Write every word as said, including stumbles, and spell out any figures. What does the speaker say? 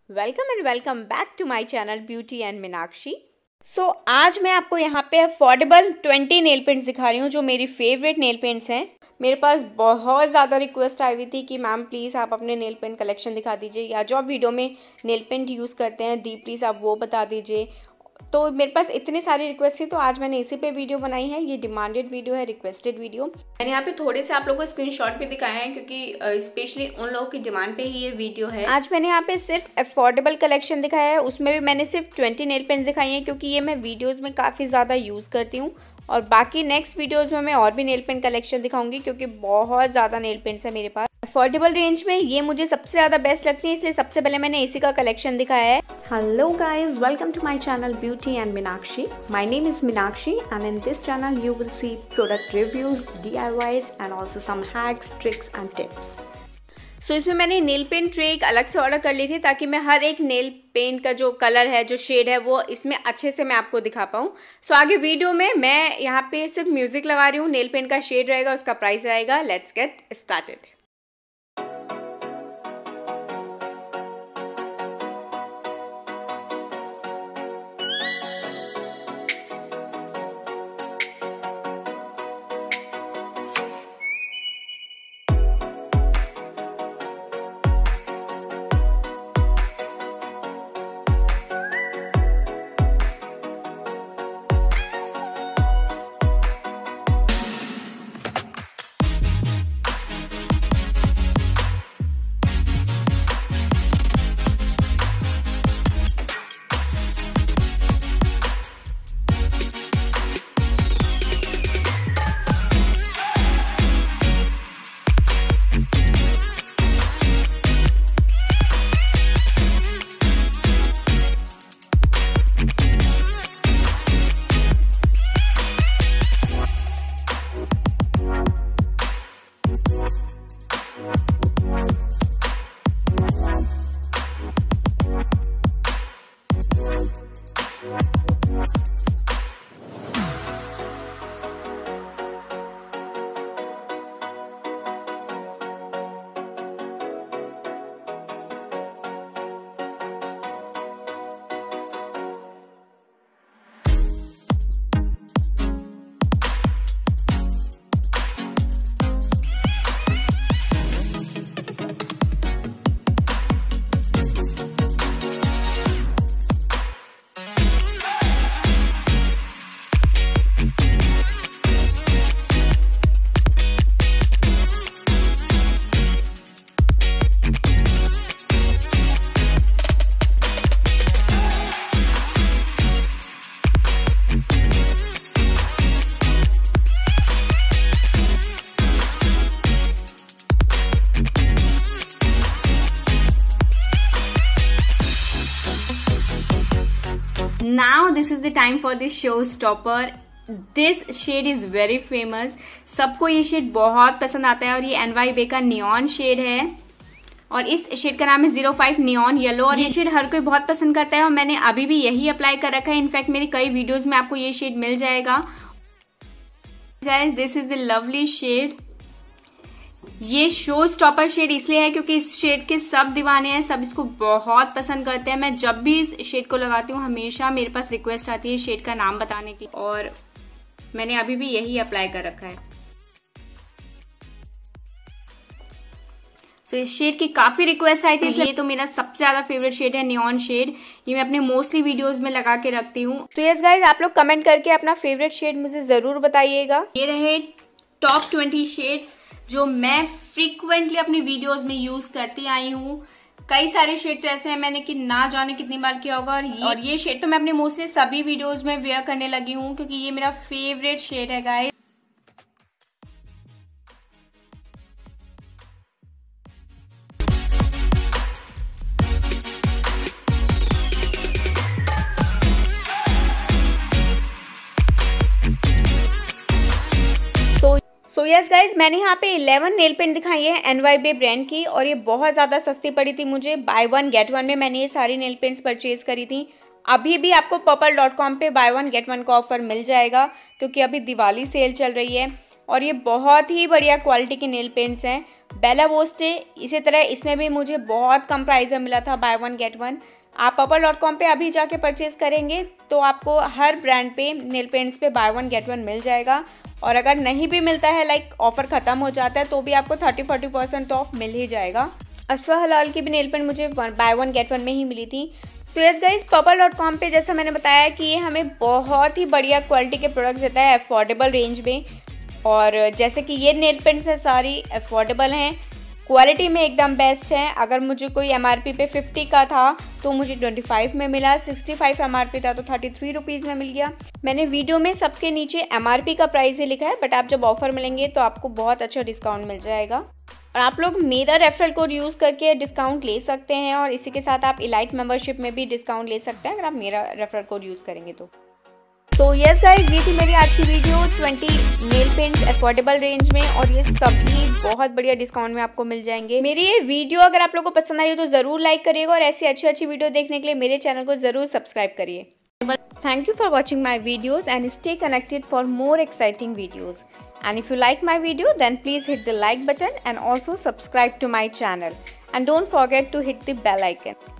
Welcome and welcome back to my channel beauty and Meenakshi. So आज मैं आपको यहाँ पे अफोर्डेबल ट्वेंटी नेल पेंट्स दिखा रही हूँ जो मेरी फेवरेट नेल पेंट्स हैं। मेरे पास बहुत ज़्यादा रिक्वेस्ट आई हुई थी कि मैम प्लीज़ आप अपने नेल पेंट कलेक्शन दिखा दीजिए, या जो आप वीडियो में नेल पेंट यूज़ करते हैं दी प्लीज़ आप वो बता दीजिए। तो मेरे पास इतनी सारी रिक्वेस्ट थी तो आज मैंने इसी पे वीडियो बनाई है। ये डिमांडेड वीडियो है, रिक्वेस्टेड वीडियो। मैंने यहाँ पे थोड़े से आप लोगों को स्क्रीनशॉट भी दिखाए हैं क्योंकि स्पेशली उन लोगों की डिमांड पे ही ये वीडियो है। आज मैंने यहाँ पे सिर्फ अफोर्डेबल कलेक्शन दिखाया है, उसमें भी मैंने सिर्फ ट्वेंटी नेल पेंट्स दिखाई हैं क्योंकि ये मैं वीडियोज़ में काफ़ी ज़्यादा यूज़ करती हूँ। और बाकी नेक्स्ट वीडियोज़ में मैं और भी नेल पेंट कलेक्शन दिखाऊंगी क्योंकि बहुत ज़्यादा नेल पेंट्स है मेरे पास। अफोर्डेबल रेंज में ये मुझे सबसे ज़्यादा बेस्ट लगती है, इसलिए सबसे पहले मैंने इसी का कलेक्शन दिखाया है। Hello guys, welcome to my channel Beauty and Meenakshi. My name is Meenakshi and in this channel you will see product reviews, D I Ys and also some hacks, tricks and tips. So so, इसमें मैंने nail paint tray एक अलग से order कर ली थी ताकि मैं हर एक नेल पेंट का जो कलर है, जो शेड है, वो इसमें अच्छे से मैं आपको दिखा पाऊँ। सो so, आगे वीडियो में मैं यहाँ पे सिर्फ म्यूजिक लगा रही हूँ, नेल पेंट का शेड रहेगा, उसका प्राइस रहेगा। Let's get started. Now this is the time for the showstopper. This shade is very famous. सबको ये शेड बहुत पसंद आता है और ये एन वाई बे का नियॉन शेड है और इस शेड का नाम है ज़ीरो फाइव नियॉन येलो। और ये शेड हर कोई बहुत पसंद करता है और मैंने अभी भी यही अप्लाई कर रखा है। इनफैक्ट मेरे कई वीडियोस में आपको ये शेड मिल जाएगा। Guys, this is the lovely shade. ये शो स्टॉपर शेड इसलिए है क्योंकि इस शेड के सब दीवाने हैं, सब इसको बहुत पसंद करते हैं। मैं जब भी इस शेड को लगाती हूँ हमेशा मेरे पास रिक्वेस्ट आती है शेड का नाम बताने की और मैंने अभी भी यही अप्लाई कर रखा है। सो so, इस शेड की काफी रिक्वेस्ट आई थी, इसलिए ये तो मेरा सबसे ज्यादा फेवरेट शेड है, नियॉन शेड। ये मैं अपने मोस्टली वीडियोस में लगा के रखती हूँ। तो यस गाइज, आप लोग कमेंट करके अपना फेवरेट शेड मुझे जरूर बताइएगा। ये रहे टॉप ट्वेंटी शेड्स जो मैं फ्रीक्वेंटली अपनी वीडियोस में यूज करती आई हूँ। कई सारे शेड तो ऐसे हैं मैंने कि ना जाने कितनी बार किया होगा और ये, और ये शेड तो मैं अपने मोस्टली सभी वीडियोस में वेयर करने लगी हूँ क्योंकि ये मेरा फेवरेट शेड है गाइस। सो यस गाइज, मैंने यहाँ पे इलेवन नेल पेंट दिखाई है एन वाई बे ब्रांड की और ये बहुत ज़्यादा सस्ती पड़ी थी मुझे। बाय वन गेट वन में मैंने ये सारी नेल पेंट्स परचेज करी थी। अभी भी आपको पर्पल डॉट कॉम पे बाय वन गेट वन का ऑफर मिल जाएगा क्योंकि अभी दिवाली सेल चल रही है। और ये बहुत ही बढ़िया क्वालिटी के नेल पेंट्स हैं। बेला वोस्टे इसी तरह इसमें भी मुझे बहुत कम प्राइस में मिला था, बाय वन गेट वन। आप पर्पल डॉट कॉम पे अभी जाके परचेज़ करेंगे तो आपको हर ब्रांड पे नेल पेंट्स पे बाय वन गेट वन मिल जाएगा। और अगर नहीं भी मिलता है, लाइक ऑफ़र ख़त्म हो जाता है, तो भी आपको थर्टी फोर्टी परसेंट ऑफ मिल ही जाएगा। अशफा हलाल की भी नेल पेंट मुझे बाय वन गेट वन में ही मिली थी। So yes guys, Purple dot com पे जैसा मैंने बताया कि ये हमें बहुत ही बढ़िया क्वालिटी के प्रोडक्ट्स देता है अफोर्डेबल रेंज में। और जैसे कि ये नेल पेंट्स है सारी अफोर्डेबल हैं, क्वालिटी में एकदम बेस्ट है। अगर मुझे कोई एमआरपी पे फिफ्टी का था तो मुझे ट्वेंटी फाइव में मिला, सिक्सटी फाइव एमआरपी था तो थर्टी थ्री रुपीज़ में मिल गया। मैंने वीडियो में सबके नीचे एमआरपी का प्राइस ही लिखा है, बट आप जब ऑफर मिलेंगे तो आपको बहुत अच्छा डिस्काउंट मिल जाएगा। और आप लोग मेरा रेफरल कोड यूज़ करके डिस्काउंट ले सकते हैं, और इसी के साथ आप इलाइट मेंबरशिप में भी डिस्काउंट ले सकते हैं अगर आप मेरा रेफरल कोड यूज़ करेंगे तो। सो यस गाइस, ये थी मेरी आज की video twenty nail paints affordable range में, और ये सभी बहुत बढ़िया डिस्काउंट में आपको मिल जाएंगे। मेरी ये वीडियो अगर आप लोगों को पसंद आई हो तो ज़रूर लाइक करिएगा, और ऐसी अच्छी अच्छी वीडियो देखने के लिए मेरे चैनल को ज़रूर सब्सक्राइब करिए। Thank you for watching my videos and stay connected for more exciting videos. And if you like my video, then please hit the like button and also subscribe to my channel. And don't forget to hit the bell icon.